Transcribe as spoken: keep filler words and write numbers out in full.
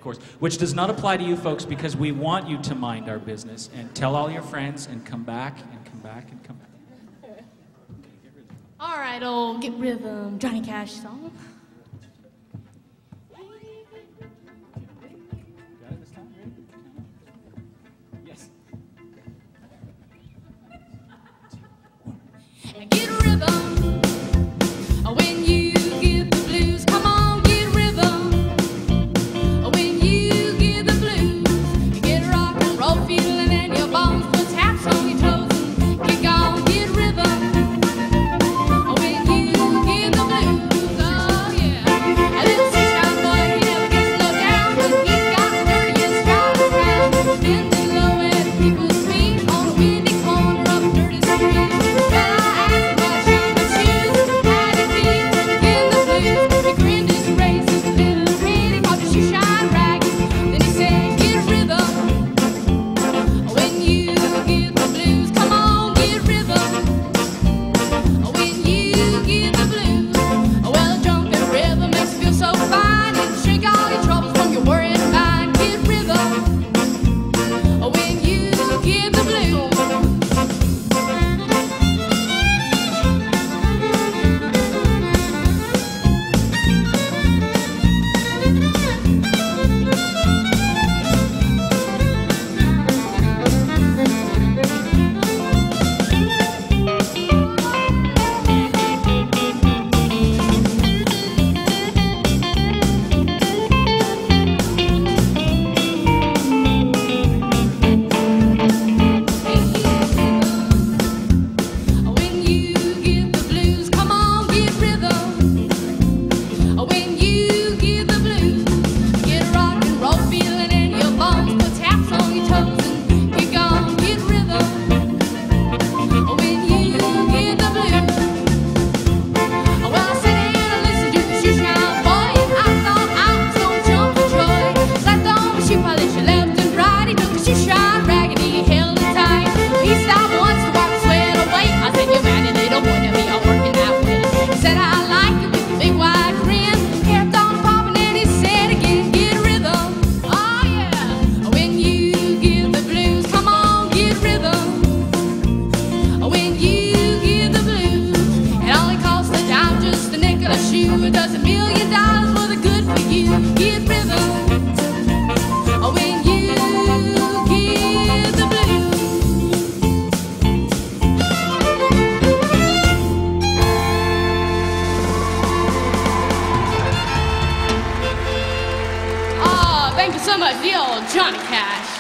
course. Which does not apply to you folks because we want you to mind our business and tell all your friends and come back and come back and come back. All right, old Get Rhythm, Johnny Cash song. Get rhythm when you get the blues. Come on, get rhythm when you get the blues. You get a rock and roll feeling in your bones, put taps on your toes and kick on. Get rhythm when you get the blues. Oh yeah, a little six-time boy, he never gets low down, but he's got the dirtiest job around. Bending low at people's feet on a windy corner of a dirty street. It does a million dollars for the good for you. Get rhythm when you get the blues. Oh, thank you so much, the old Johnny Cash.